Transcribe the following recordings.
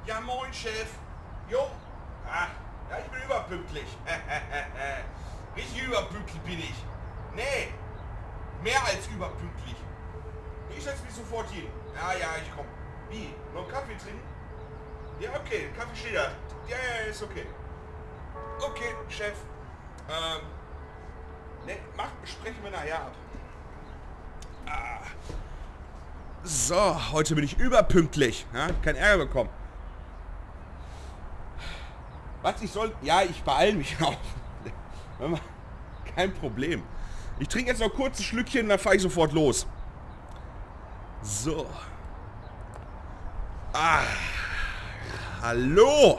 Ja, moin, Chef. Jo. Ah, ja, ich bin überpünktlich. Richtig überpünktlich bin ich. Nee, mehr als überpünktlich. Ich setze mich sofort hin. Ja, ich komm. Wie? Noch einen Kaffee trinken? Ja, okay, Kaffee steht da. Ja, ist okay. Okay, Chef. Ne, sprechen wir nachher ab. So, heute bin ich überpünktlich. Ja, kein Ärger bekommen. Was ich soll... Ja, ich beeile mich auch. Kein Problem. Ich trinke jetzt noch kurz ein Schlückchen, dann fahre ich sofort los. So. Hallo.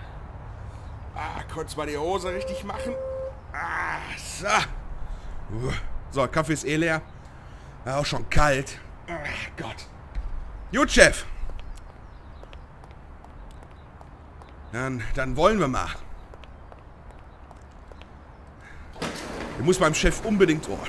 Kurz mal die Hose richtig machen. So. So, Kaffee ist eh leer. Auch schon kalt. Gott. Gut, Chef. Dann wollen wir mal. Ich muss meinem Chef unbedingt... Oh,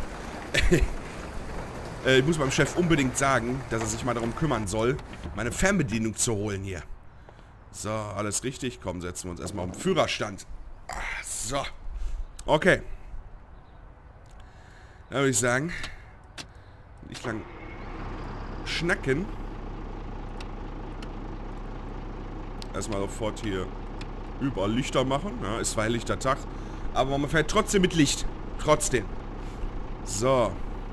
ich muss meinem Chef unbedingt sagen, dass er sich mal darum kümmern soll, meine Fernbedienung zu holen hier. So, alles richtig. Komm, setzen wir uns erstmal auf den Führerstand. So. Okay. Dann würde ich sagen, nicht lang schnacken. Erstmal sofort hier überall Lichter machen. Ja, ist zwar helllichter Tag, aber man fährt trotzdem mit Licht. Trotzdem. So.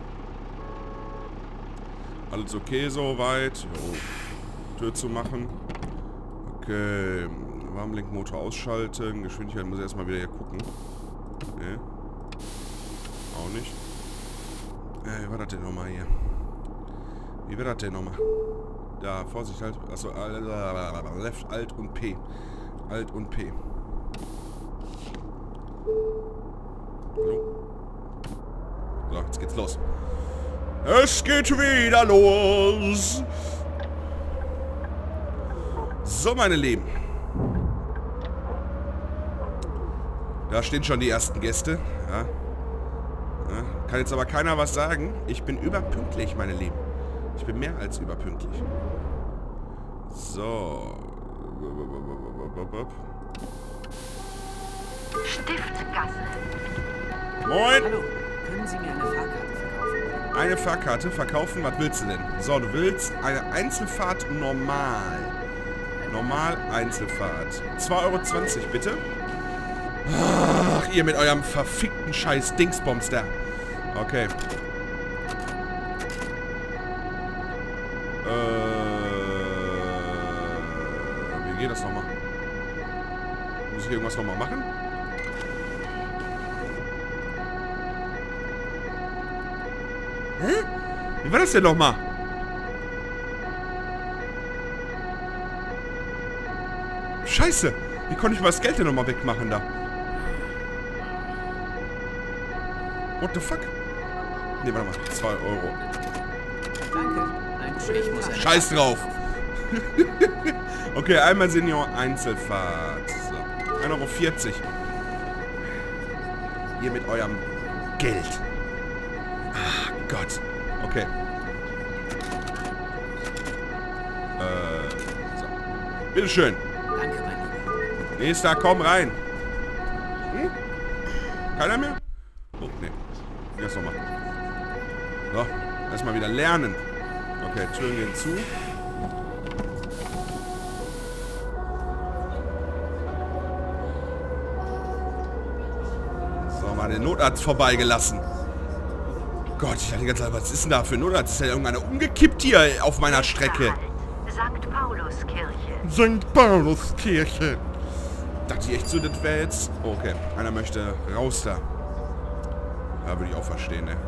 Alles okay soweit. Jo. Tür zu machen. Okay. Warmlenkmotor ausschalten. Geschwindigkeit muss ich erstmal wieder hier gucken. Nee. Auch nicht. Wie war das denn nochmal hier? Wie war das denn nochmal? Da, Vorsicht halt. Achso, Left, Alt und P. Alt und P. Hallo? So, jetzt geht's los. Es geht wieder los. So, meine Lieben. Da stehen schon die ersten Gäste. Ja. Ja. Kann jetzt aber keiner was sagen. Ich bin überpünktlich, meine Lieben. Ich bin mehr als überpünktlich. So. Stiftgasse. Moin. Hallo, können Sie mir eine Fahrkarte verkaufen? Eine Fahrkarte verkaufen? Was willst du denn? So, du willst eine Einzelfahrt normal. Normal Einzelfahrt. 2,20 € bitte. Ach, ihr mit eurem verfickten Scheiß Dingsbums da. Okay. Wie geht das nochmal? Muss ich irgendwas nochmal machen? Hä? Wie war das denn nochmal? Scheiße! Wie konnte ich mal das Geld denn nochmal wegmachen da? What the fuck? Ne, warte mal. 2 €. Danke. Ich muss eine Scheiß drauf! Okay, einmal Senior Einzelfahrt. So. 1,40 €. Ihr mit eurem Geld. Ah, Gott. Okay. So. Bitteschön. Danke, mein Lieber. Nächster, komm rein. Hm? Keiner mehr? Oh, nee. Lass noch mal. So, erstmal wieder lernen. Okay, Türen gehen zu. So, mal den Notarzt vorbeigelassen. Gott, ich hatte die ganze Zeit, was ist denn da für ein Notarzt? Ist ja irgendeiner umgekippt hier auf meiner Strecke. St. Pauluskirche. St. Pauluskirche. Dachte ich echt so, das wäre jetzt... Oh, okay, einer möchte raus da. Ja, würde ich auch verstehen, ne?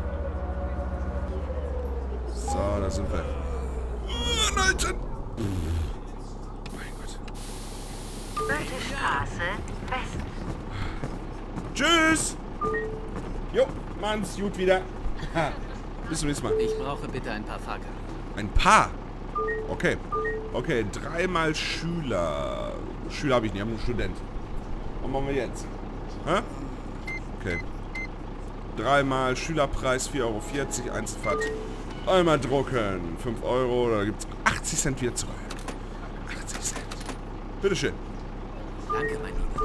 So, da sind wir. Alter! Mein Gott. Bötestraße, Westen. Tschüss! Jo, machen's gut wieder. Bis zum nächsten Mal. Ich brauche bitte ein paar Fahrkarten. Ein paar? Okay. Okay, 3 Schüler. Schüler habe ich nicht, ich habe nur Student. Was machen wir jetzt? Hä? Okay. 3 Schülerpreis, 4,40 € Einzelfahrt. Einmal drucken. 5 €, da gibt's 80 Cent wieder zurück. 80 Cent. Bitteschön. Danke, mein Lieber.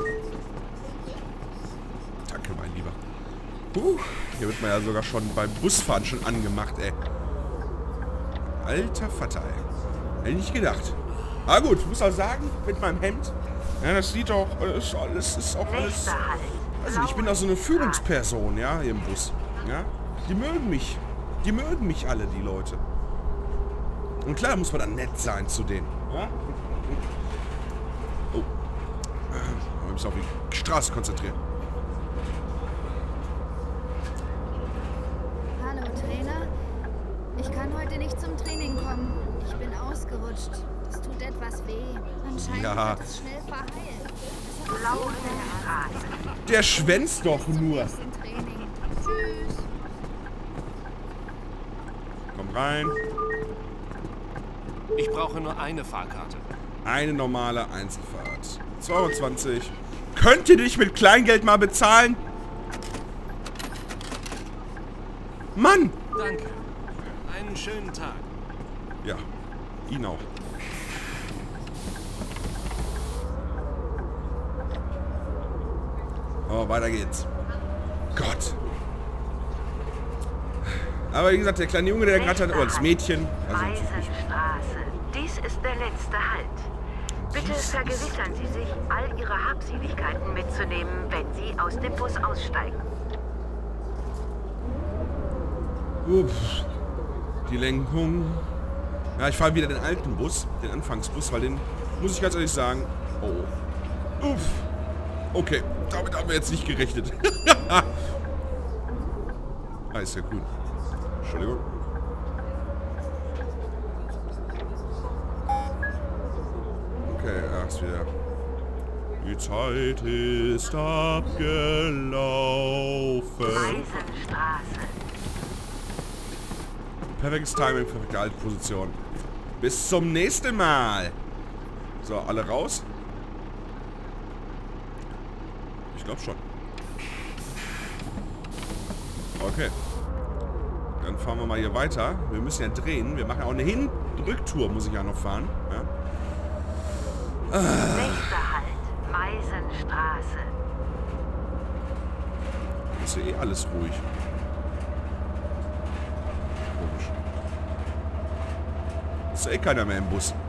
Danke, mein Lieber. Hier wird man ja sogar schon beim Busfahren schon angemacht, ey. Alter Vater, ey. Hätte ich nicht gedacht. Aber gut, ich muss auch sagen, mit meinem Hemd, ja, das sieht auch, ist auch alles, also ich bin auch so eine Führungsperson, ja, hier im Bus. Ja, die mögen mich. Die mögen mich alle, die Leute. Und klar muss man dann nett sein zu denen. Ja? Oh. Wir müssen auf die Straße konzentrieren. Hallo, Trainer. Ich kann heute nicht zum Training kommen. Ich bin ausgerutscht. Es tut etwas weh. Anscheinend wird es schnell verheilen. Blaue Straße. Der schwänzt doch nur. Tschüss. Komm rein. Ich brauche nur eine Fahrkarte. Eine normale Einzelfahrt. 2,20 €. Könnt ihr dich mit Kleingeld mal bezahlen? Mann! Danke. Einen schönen Tag. Ja, ihn auch. Oh, weiter geht's. Gott. Aber wie gesagt, der kleine Junge, der gerade hat, oder das Mädchen. Also Meisenstraße. Dies ist der letzte Halt. Bitte vergewissern Sie sich, all Ihre Habseligkeiten mitzunehmen, wenn Sie aus dem Bus aussteigen. ups, die Lenkung. Ja, ich fahre wieder den alten Bus, den Anfangsbus, weil den, muss ich ganz ehrlich sagen, oh. Uff. Okay, damit haben wir jetzt nicht gerechnet. Ah, ist ja grün. Entschuldigung. Okay, ist wieder. Die Zeit ist abgelaufen. Meisenstraße. Perfektes Timing, perfekte Haltposition. Bis zum nächsten Mal. So, alle raus. Ich glaube schon. Okay. Dann fahren wir mal hier weiter. Wir müssen ja drehen. Wir machen ja auch eine Hin-Rücktour, muss ich ja noch fahren. Ja. Nächster Halt. Meisenstraße. Ist ja eh alles ruhig. Komisch. Ist ja eh keiner mehr im Bus.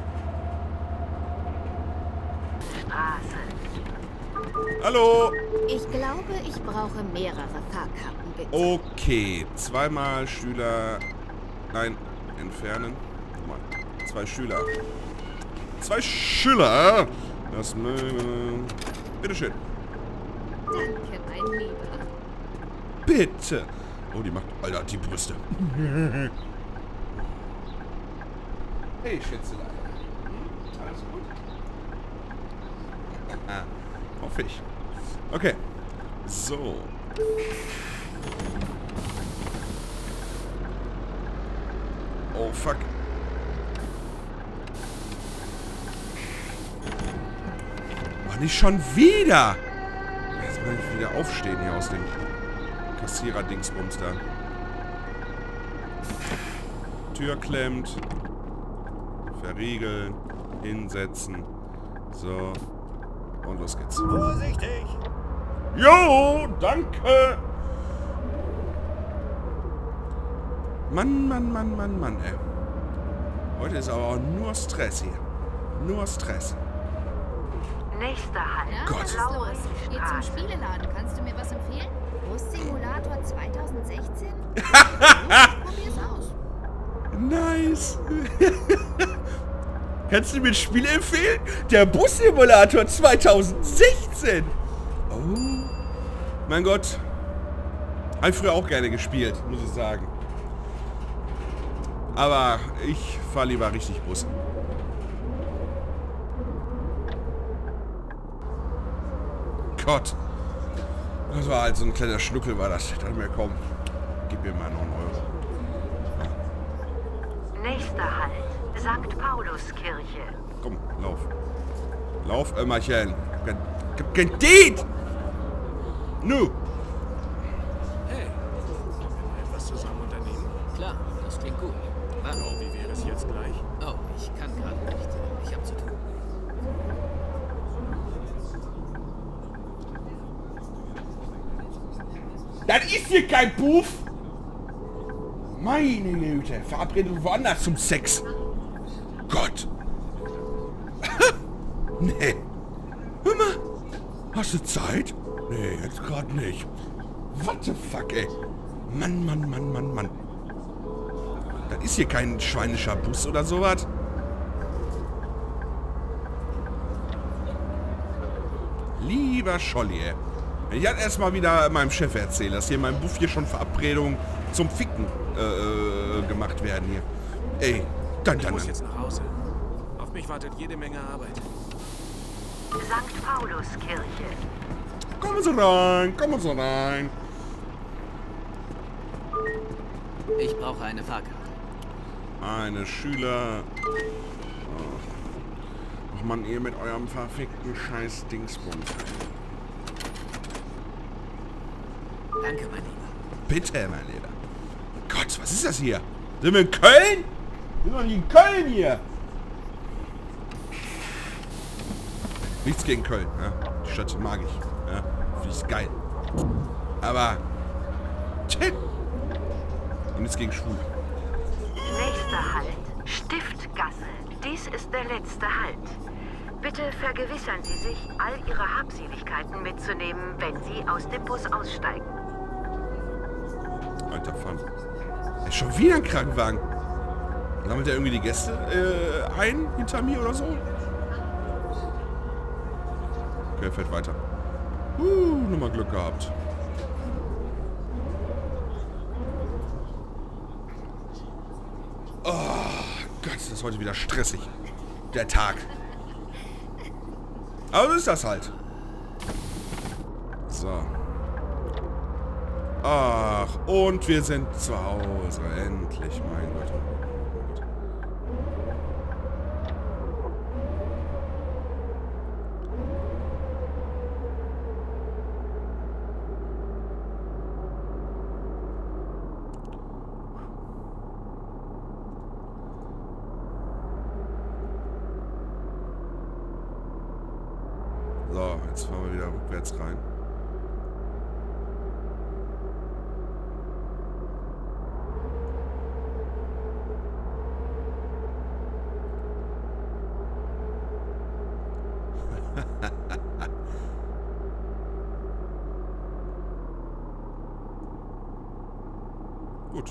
Straße. Hallo! Ich glaube, ich brauche mehrere Fahrkarten, bitte. Okay, zweimal Schüler. Nein, entfernen. Mal. 2 Schüler. 2 Schüler! Das mögen. Bitteschön. Danke, mein Lieber. Bitte! Oh, die macht. Alter, die Brüste. Hey, Schätzelein. Alles gut? Hoffe ich. Okay. So. Oh, fuck. Oh, nicht schon wieder! Jetzt muss ich wieder aufstehen hier aus dem Kassierer-Dingsbums da. Tür klemmt. Verriegeln. Hinsetzen. So. Und los geht's. Vorsichtig! Jo, danke! Mann, Mann, Mann, Mann, Mann, ey. Heute ist aber auch nur Stress hier. Nur Stress. Nächster Halt. Na, Gott. was ist los? Geh zum Spieleladen. Kannst du mir was empfehlen? Bus-Simulator 2016? Probier's aus. Nice. Kannst du mir ein Spiel empfehlen? Der Bus-Simulator 2016. Oh. Mein Gott. Habe ich früher auch gerne gespielt, muss ich sagen. Aber ich fahre lieber richtig Bus. Gott. Das war halt so ein kleiner Schnuckel, war das. Ich dachte mir, komm, gib mir mal noch einen Euro. Nächster Halt. St. Pauluskirche. Komm, lauf. Lauf, Ömmerchen. Gib kein Diet! Nu! Hey, wollen wir etwas zusammen unternehmen? Klar, das klingt gut. Oh, wie wäre es jetzt gleich? Oh, ich kann gerade nicht. Ich habe zu tun. Das ist hier kein Puff! Meine Güte, verabredet woanders zum Sex. Gott. Nee. Hör mal. Hast du Zeit? Nee, jetzt gerade nicht. What the fuck, ey. Mann, Mann, Mann, Mann, Mann. Das ist hier kein schweinischer Bus oder sowas. Lieber Scholli, ey. Ich hatte erstmal wieder meinem Chef erzählt, dass hier in meinem Buff hier schon Verabredungen zum Ficken gemacht werden hier. Ey, dann. Ich muss jetzt nach Hause. Auf mich wartet jede Menge Arbeit. St. Pauluskirche. Kommen Sie rein, kommen Sie rein. Ich brauche eine Fahrkarte. Eine Schüler... Ach man, ihr mit eurem verfickten scheiß Dingsbums. Danke, mein Lieber. Bitte, mein Lieber. Gott, was ist das hier? Sind wir in Köln? Wir sind doch nicht in Köln hier. Nichts gegen Köln. Ja? Die Stadt mag ich. Ja? Die ist geil. Aber... Tja. Und nichts gegen Schwule. Nächster Halt, Stiftgasse. Dies ist der letzte Halt. Bitte vergewissern Sie sich, all Ihre Habseligkeiten mitzunehmen, wenn Sie aus dem Bus aussteigen. Alter Pfann. Ist schon wieder ein Krankenwagen. Sammelt er irgendwie die Gäste ein hinter mir oder so? Okay, fährt weiter. Nochmal Glück gehabt. Oh Gott, das ist heute wieder stressig. Der Tag. Aber so ist das halt. So. Ach, und wir sind zu Hause. Endlich, mein Gott. So, jetzt fahren wir wieder rückwärts rein. Gut.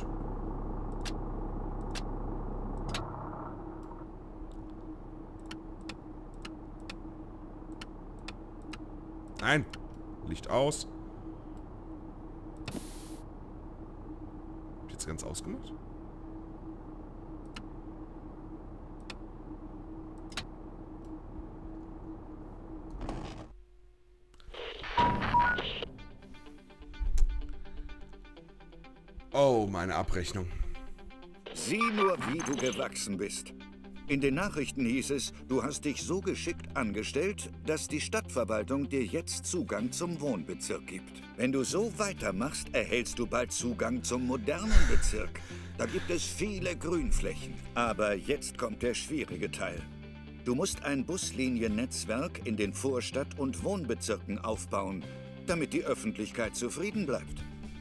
Nein. Licht aus. Hab ich jetzt ganz ausgemacht? Oh, meine Abrechnung. Sieh nur, wie du gewachsen bist. In den Nachrichten hieß es, du hast dich so geschickt angestellt, dass die Stadtverwaltung dir jetzt Zugang zum Wohnbezirk gibt. Wenn du so weitermachst, erhältst du bald Zugang zum modernen Bezirk. Da gibt es viele Grünflächen. Aber jetzt kommt der schwierige Teil. Du musst ein Busliniennetzwerk in den Vorstadt- und Wohnbezirken aufbauen, damit die Öffentlichkeit zufrieden bleibt.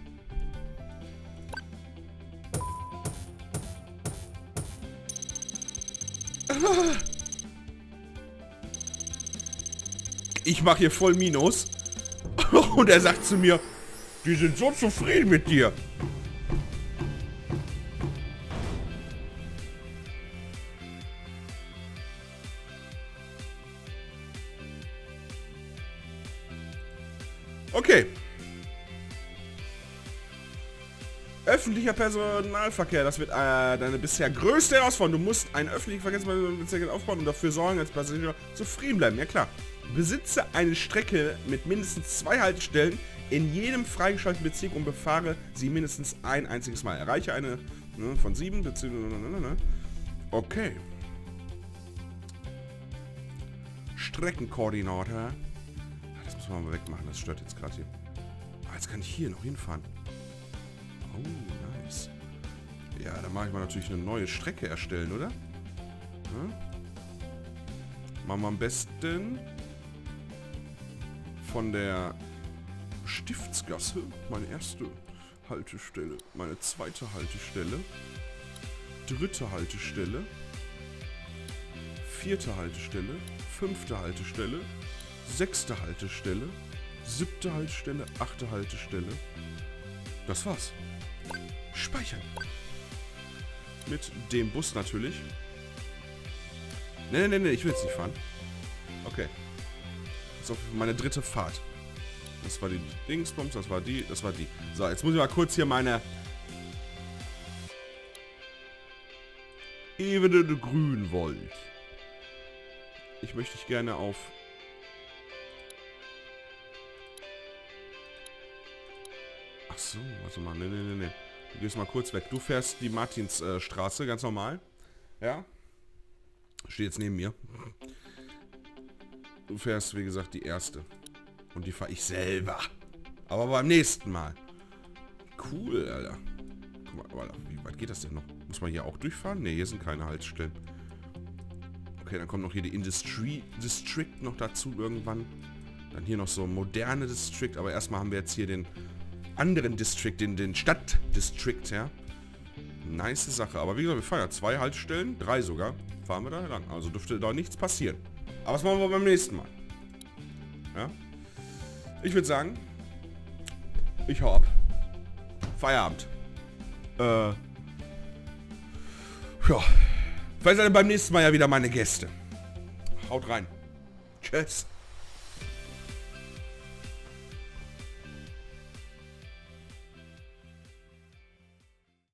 Ich mache hier voll Minus. Und er sagt zu mir, die sind so zufrieden mit dir. Okay. Öffentlicher Personalverkehr, das wird deine bisher größte Herausforderung. Du musst einen öffentlichen Verkehrsbezirk aufbauen und dafür sorgen, als Passagier zufrieden bleiben. Ja klar. Besitze eine Strecke mit mindestens 2 Haltestellen in jedem freigeschalteten Bezirk und befahre sie mindestens ein einziges Mal. Erreiche eine von 7 Bezirken. Okay. Streckenkoordinator. Das muss man mal wegmachen, das stört jetzt gerade hier. Aber jetzt kann ich hier noch hinfahren. Oh, nice. Ja, dann mache ich mal natürlich eine neue Strecke erstellen, oder? Ja. Machen wir am besten von der Stiftsgasse, meine erste Haltestelle, meine zweite Haltestelle, dritte Haltestelle, vierte Haltestelle, fünfte Haltestelle, sechste Haltestelle, siebte Haltestelle, achte Haltestelle. Das war's. Speichern. Mit dem Bus natürlich. Nee, ich will jetzt nicht fahren. Okay. Das ist auf meine dritte Fahrt. Das war die Dingsbums, das war die. So, jetzt muss ich mal kurz hier meine Ebene Grünwald. Ich möchte dich gerne auf... Ach so, warte mal, nee. Du gehst mal kurz weg. Du fährst die Martinsstraße, ganz normal. Ja? Steht jetzt neben mir. Du fährst, wie gesagt, die erste. Und die fahre ich selber. Aber beim nächsten Mal. Cool, Alter. Guck mal, Alter, wie weit geht das denn noch? Muss man hier auch durchfahren? Ne, hier sind keine Haltestellen. Okay, dann kommt noch hier die Industry District noch dazu irgendwann. Dann hier noch so moderne District. Aber erstmal haben wir jetzt hier den anderen District, den Stadtdistrict, ja. Nice Sache. Aber wie gesagt, wir fahren ja 2 Haltestellen, 3 sogar. Fahren wir da lang. Also dürfte da nichts passieren. Aber das machen wir beim nächsten Mal. Ja. Ich würde sagen, ich hau ab. Feierabend. Ja. Vielleicht seid ihr beim nächsten Mal ja wieder meine Gäste. Haut rein. Tschüss.